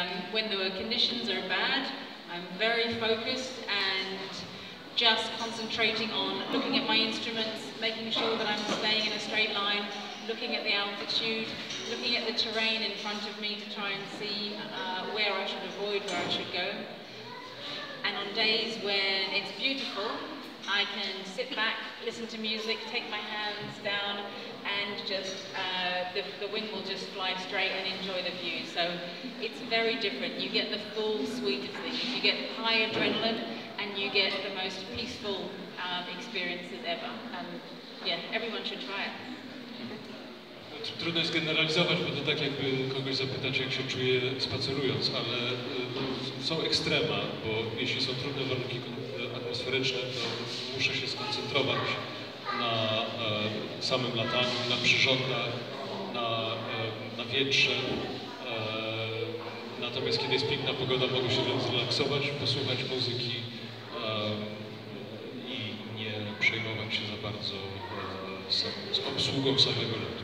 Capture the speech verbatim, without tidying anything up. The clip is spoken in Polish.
um, when the conditions are bad, I'm very focused and just concentrating on looking at my instruments, making sure that I'm staying in a straight line, looking at the altitude, looking at the terrain in front of me to try and see uh, where I should avoid, where I should go. And on days when it's beautiful, I can sit back, listen to music, take my hands down, and just uh, the, the wind will just fly straight and enjoy the view. So it's very different. You get the full suite of things. You get high adrenaline, and you get the most peaceful um, experiences ever. And yeah, everyone should try it. Trudno jest generalizować, bo to tak jakby kogoś zapytać, jak się czuje spacerując, ale no, są ekstrema, bo jeśli są trudne warunki atmosferyczne, to muszę się skoncentrować na e, samym lataniu, na przyrządach, na, e, na wietrze. E, natomiast kiedy jest piękna pogoda, mogę się zrelaksować, posłuchać muzyki e, i nie przejmować się za bardzo e, z, z obsługą samego lotu.